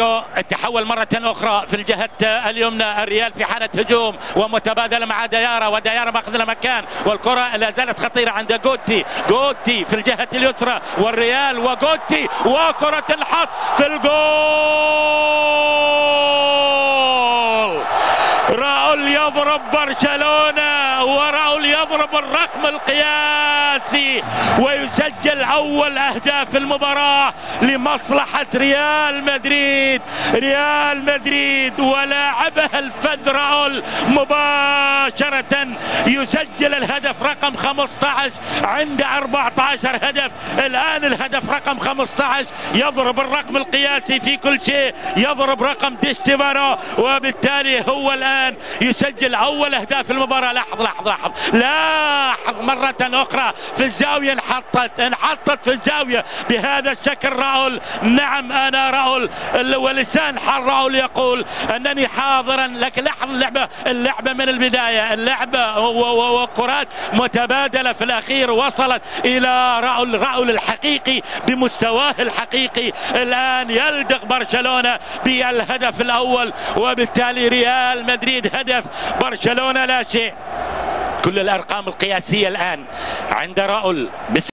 تياغو تحول مرة أخرى في الجهة اليمنى. الريال في حالة هجوم ومتبادلة مع ديارة، وديارة ماخذ له مكان، والكرة لا زالت خطيرة عند جوتي في الجهة اليسرى، والريال وجوتي وكرة الحط في الجول. راؤول يضرب برشلونة، وراؤول يضرب الرقم القياسي ويسجل أول أهداف المباراة لمصلحة ريال مدريد ولاعبها الفذ راؤول مباشرة يسجل الهدف رقم 15 عند 14 هدف. الآن الهدف رقم 15 يضرب الرقم القياسي في كل شيء، يضرب رقم دي ستيفانو، وبالتالي هو الآن يسجل أول أهداف المباراة. لاحظ مرة أخرى في الزاوية، انحطت في الزاوية بهذا الشكل راؤول. نعم أنا راؤول، ولسان حال راؤول يقول أنني حاضرا، لكن لاحظ اللعبة من البداية، اللعبة وكرات متبادلة في الأخير وصلت إلى راؤول الحقيقي بمستواه الحقيقي. الآن يلدغ برشلونة بالهدف الأول، وبالتالي ريال مدريد هدف، برشلونة لا شيء. كل الأرقام القياسية الآن عند راؤول.